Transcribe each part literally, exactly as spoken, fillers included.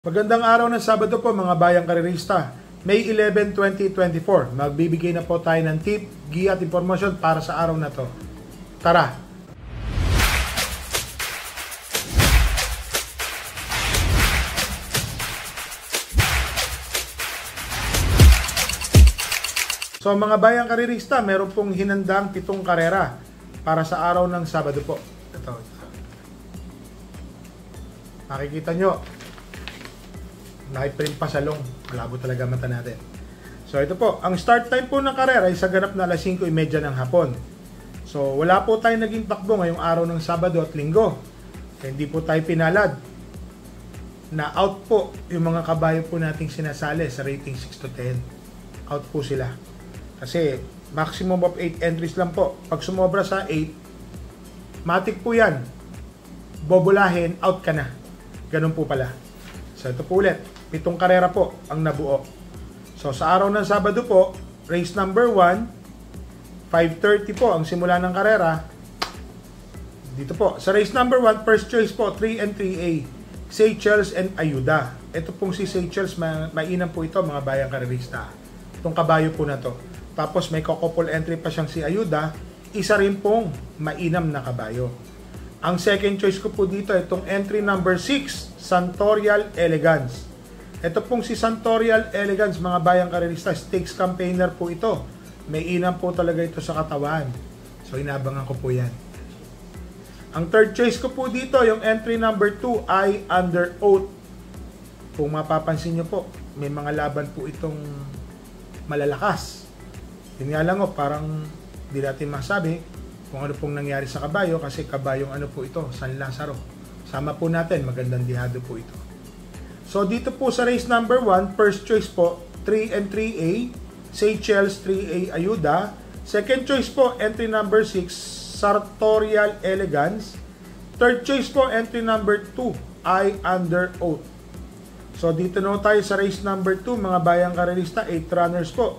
Magandang araw ng Sabado po mga bayang karerista. May eleven, twenty twenty-four. Magbibigay na po tayo ng tip, giya at impormasyon para sa araw na to. Tara! So mga bayang karerista, meron pong hinandang pitong karera para sa araw ng Sabado po. Ito. Makikita nyo. Nakaprint pa sa long. Malabo talaga mata natin. So ito po, ang start time po ng karera ay sa ganap na alas singko trenta ng hapon. So wala po tayo naging takbo ngayong araw ng Sabado at Linggo. Hindi po tayo pinalad. Na out po yung mga kabayo po nating sinasali sa rating six to ten. Out po sila. Kasi maximum of eight entries lang po. Pag sumobra sa eight, matik po yan. Bobolahin, out ka na. Ganun po pala. So ito po ulit. Pitong karera po ang nabuo. So sa araw ng Sabado po, race number one, five thirty po ang simula ng karera. Dito po, sa race number one, first choice po, three and three A, Seychelles and Ayuda. Ito pong si Seychelles, ma mainam po ito mga bayang karerista. Itong kabayo po na to. Tapos may couple entry pa siyang si Ayuda, isa rin pong mainam na kabayo. Ang second choice ko po dito, itong entry number six, Santorial Elegance. Ito pong si Santorial Elegance, mga bayang karerista, stakes campaigner po ito. May inam po talaga ito sa katawan. So, inabangan ko po yan. Ang third choice ko po dito, yung entry number two, I Under Oath. Kung mapapansin nyo po, may mga laban po itong malalakas. Yun nga lang o, parang di natin masabi kung ano pong nangyari sa kabayo kasi kabayong ano po ito, San Lazaro. Sama po natin, magandang dihado po ito. So dito po sa race number one, first choice po, three and three A, Seychelles three A Ayuda. Second choice po, entry number six, Sartorial Elegance. Third choice po, entry number two, I Under Oath. So dito na tayo sa race number two, mga bayang karerista, eight runners po.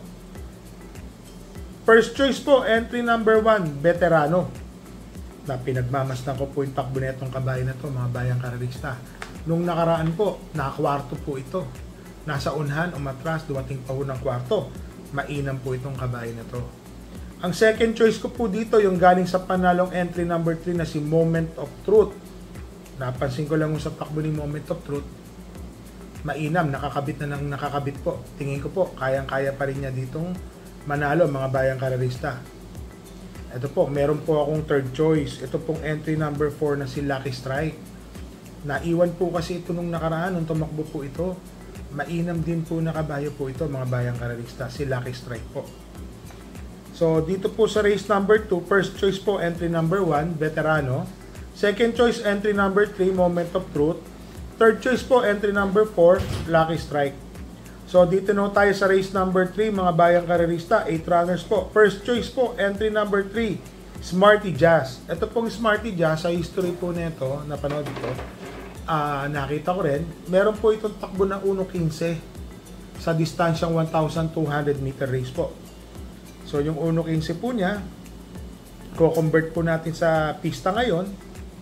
First choice po, entry number one, Veterano. Na pinagmamasdan ko po yung takbo na itong kabayo na to, mga bayang karerista. Nung nakaraan po, nakakwarto po ito. Nasa unhan, umatras, dumating pa po ng kwarto. Mainam po itong kabayo na to. Ang second choice ko po dito, yung galing sa panalong entry number three na si Moment of Truth. Napansin ko lang sa takbo ni Moment of Truth. Mainam, nakakabit na ng nakakabit po. Tingin ko po, kayang-kaya pa rin niya ditong manalo, mga bayang karerista. Ito po, meron po akong third choice. Ito pong entry number four na si Lucky Strike. Naiwan po kasi ito nung nakaraan, nung tumakbo po ito. Mainam din po na kabayo po ito, mga bayang karerista, si Lucky Strike po. So, dito po sa race number two, first choice po, entry number one, Veterano. Second choice, entry number three, Moment of Truth. Third choice po, entry number four, Lucky Strike. So, dito na tayo sa race number three, mga bayang karerista, eight runners po. First choice po, entry number three, Smarty Jazz. Ito pong Smarty Jazz, sa history po nito, napanood ito, uh, nakita ko rin, meron po itong takbo ng one fifteen sa distansyang one thousand two hundred meter race po. So, yung one fifteen po niya, ko-convert po natin sa pista ngayon,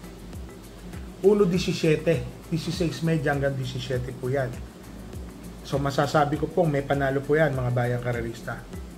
one seventeen, sixteen medya hanggang seventeen po yan. So masasabi ko pong may panalo po yan, mga bayang karerista.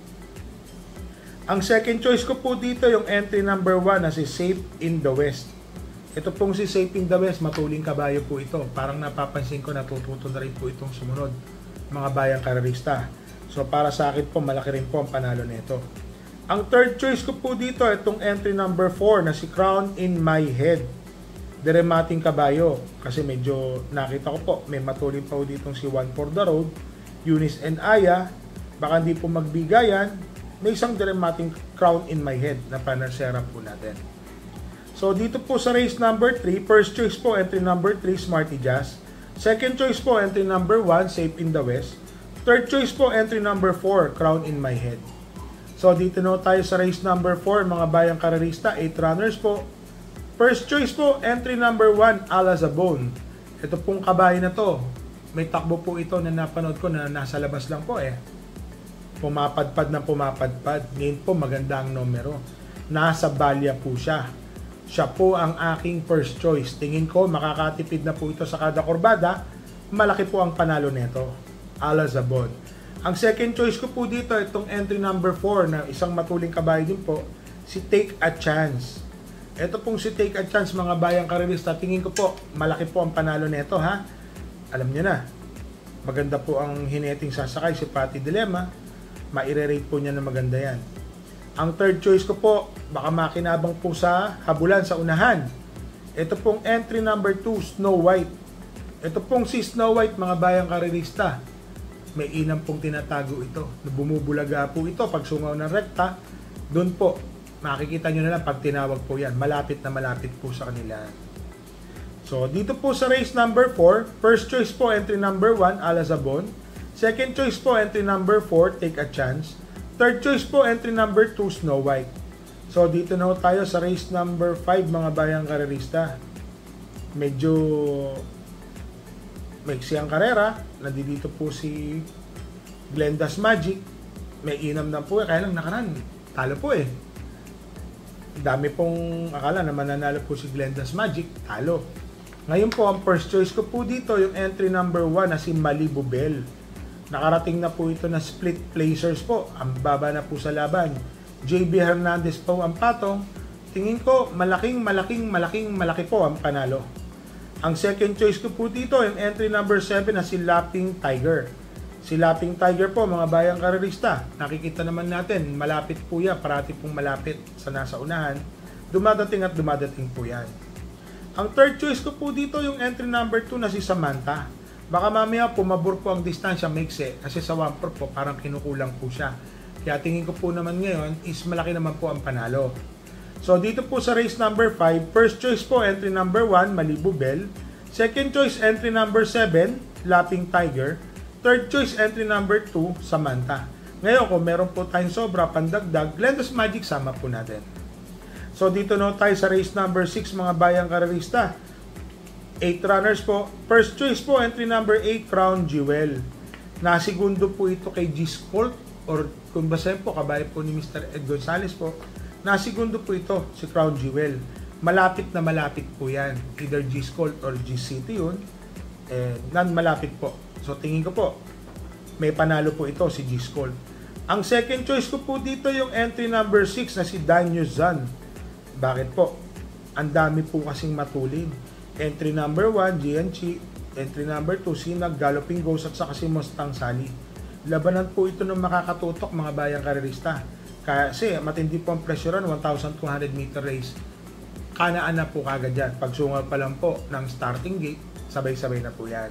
Ang second choice ko po dito, yung entry number one na si Safe in the West. Ito pong si Safe in the West, matuling kabayo po ito. Parang napapansin ko, natututo na rin po itong sumunod, mga bayang karerista. So para sa akin po, malaki rin po ang panalo nito. Ang third choice ko po dito, itong entry number four na si Crown in My Head. Deremating kabayo kasi medyo nakita ko po may matulin pa po ditong si One for the Road, Eunice and Aya, baka hindi po magbigayan, may isang deremating Crown in My Head na panarsera po natin. So dito po sa race number three, first choice po entry number three, Smarty Jazz. Second choice po entry number one, Safe in the West. Third choice po entry number four, Crown in My Head. So dito na tayo sa race number four, mga bayang karerista, eight runners po. First choice po, entry number one, Alazabon. Ito pong kabayo na to, may takbo po ito na napanood ko na nasa labas lang po eh. Pumapadpad na pumapadpad. Ngayon po maganda ang numero. Nasa balya po siya. Siya po ang aking first choice. Tingin ko makakatipid na po ito sa kada kurbada malaki po ang panalo nito. Alazabon. Ang second choice ko po dito, itong entry number four na isang matuling kabayo din po, si Take a Chance. Ito pong si Take a Chance, mga bayang karerista, tingin ko po, malaki po ang panalo nito, ha? Alam niyo na, maganda po ang hineting sasakay, si Patty Dilemma, maire-rate po niya na maganda yan. Ang third choice ko po, baka makinabang po sa habulan sa unahan. Ito pong entry number two, Snow White. Ito pong si Snow White, mga bayang karerista, may inam pong tinatago ito. Bumubulaga po ito pag sungaw ng rekta. Doon po, makikita nyo na lang pag tinawag po yan. Malapit na malapit po sa kanila. So, dito po sa race number four, first choice po, entry number one, Alazabon. Second choice po, entry number four, Take a Chance. Third choice po, entry number two, Snow White. So, dito na tayo sa race number five, mga bayang karerista. Medyo maiksi ang karera. Nandito po si Glenda's Magic. May inam na po. Kaya lang nakaraan, talo po eh. Dami pong akala na mananalo po si Glenda's Magic. Talo. Ngayon po, ang first choice ko po dito, yung entry number one na si Malibu Bell. Nakarating na po ito na split placers po. Ang baba na po sa laban. J B Hernandez po ang patong. Tingin ko, malaking, malaking, malaking, malaki po ang panalo. Ang second choice ko po dito, yung entry number seven na si Lapping Tiger. Si Lapping Tiger po, mga bayang karerista, nakikita naman natin, malapit po yan, parati pong malapit sa nasa unahan. Dumadating at dumadating po yan. Ang third choice ko po dito, yung entry number two na si Samantha. Baka mamaya pumabor po ang distansya, maikse, kasi sa one four po, parang kinukulang po siya. Kaya tingin ko po naman ngayon, is malaki naman po ang panalo. So, dito po sa race number five, first choice po, entry number one, Malibu Bell. Second choice, entry number seven, Lapping Tiger. Third choice, entry number two, Samantha. Ngayon, kung meron po tayong sobra, pandagdag, Glenda's Magic, sama po natin. So, dito na tayo sa race number six, mga bayang karerista. eight runners po. First choice po, entry number eight, Crown Jewel. Nasigundo po ito kay G-Scolt, or kung basahin po, kabayo po ni Mister Ed Gonzalez po. Nasigundo po ito, si Crown Jewel. Malapit na malapit po yan. Either G-Scolt or G-City yun. Eh, non-malapit po. So, tingin ko po, may panalo po ito, si G-Scolt. Ang second choice ko po dito, yung entry number six na si Danyo Zan. Bakit po? Ang dami po kasing matulin. Entry number one, G N C. Entry number two, Sinag, Galloping Ghost, at saka si Mustang Sally. Labanan po ito ng makakatutok, mga bayang karerista. Kasi matindi po ang pressurean, one thousand two hundred meter race. Kanaan na po kagad yan. Pagsungal pa lang po ng starting gate, sabay-sabay na po yan.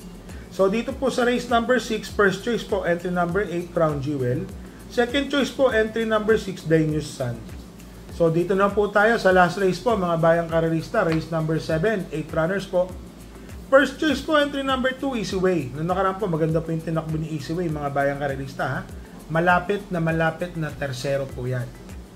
So dito po sa race number six, first choice po, entry number eight, Crown Jewel. Second choice po, entry number six, Danius Sun. So dito na po tayo sa last race po, mga bayang karerista, race number seven, eight runners po. First choice po, entry number two, Easy Way. Noong nakaraan po, maganda po yung tinakbo ni Easy Way, mga bayang karerista, ha? Malapit na malapit na tersero po yan.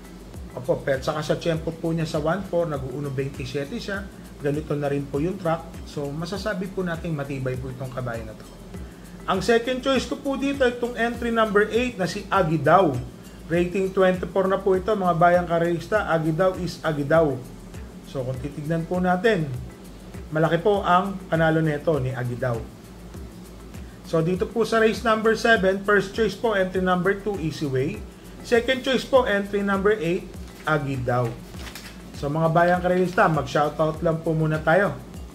Opo, pero saka sa tempo po niya sa one four, nag-uno twenty-seven siya. Ganito na rin po yung track. So, masasabi po natin matibay po itong kabayo na to. Ang second choice ko po dito, itong entry number eight na si Agidaw. Rating twenty-four na po ito, mga bayang karerista. Agidaw is Agidaw. So, kung titignan po natin, malaki po ang panalo nito ni Agidaw. So, dito po sa race number seven, first choice po, entry number two, Easy Way. Second choice po, entry number eight, Agidaw. So, mga bayang karerista, mag-shoutout lang po muna tayo.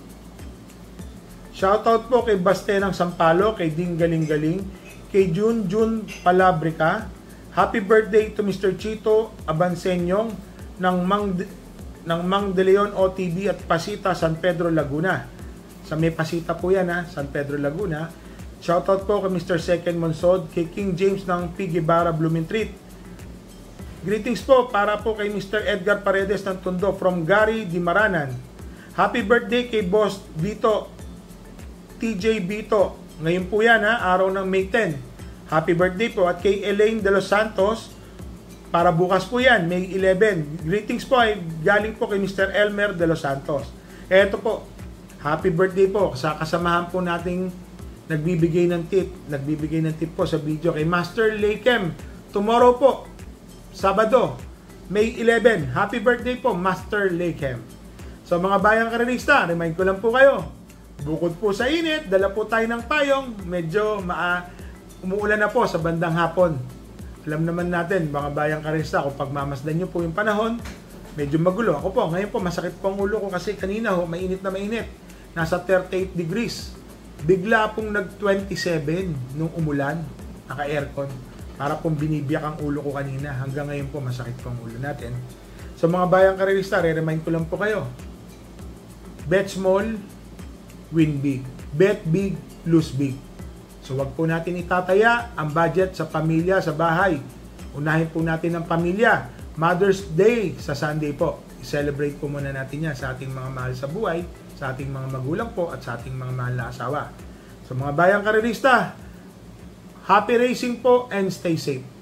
Shoutout po kay Bastenang Sampalo, kay Ding Galing Galing, kay Jun Jun Palabrica. Happy birthday to Mister Chito Abansenyong ng Mang, ng Mang de Leon O T V at Pasita, San Pedro, Laguna. Sa may Pasita po yan, ha, San Pedro, Laguna. Shoutout po kay Mister Second Monsod, kay King James ng P. Guevara, Blumentritt. Greetings po para po kay Mister Edgar Paredes ng Tondo from Gary Di Maranan. Happy birthday kay Boss Vito, T J Vito. Ngayon po yan, ha, araw ng May tenth. Happy birthday po. At kay Elaine de los Santos, para bukas po yan, May eleventh. Greetings po ay galing po kay Mister Elmer de los Santos. Eto po, happy birthday po sa kasamahan po nating nagbibigay ng tip, nagbibigay ng tip po sa video kay Master Lakem. Tomorrow po, Sabado, May eleventh. Happy birthday po, Master Lakem. So mga bayang karerista, remind ko lang po kayo, Bukod po sa init, dala po tayo ng payong, medyo maa, umuulan na po sa bandang hapon. Alam naman natin, mga bayang karista, kung pagmamasdan nyo po yung panahon, medyo magulo. Ako po, ngayon po, masakit po ang ulo ko kasi kanina ho, mainit na mainit. Nasa thirty-eight degrees. Bigla pong nag twenty-seven nung umulan, naka-aircon. Para pong binibiyak ang ulo ko kanina. Hanggang ngayon po, masakit po ang ulo natin. So mga bayang karista, re-remind ko lang po kayo. Bet small, win big. Bet big, lose big. So wag po natin itataya ang budget sa pamilya, sa bahay. Unahin po natin ang pamilya. Mother's Day sa Sunday po. I-celebrate po muna natin yan sa ating mga mahal sa buhay, sa ating mga magulang po, at sa ating mga mahal na asawa. So mga bayang karerista, happy racing po and stay safe.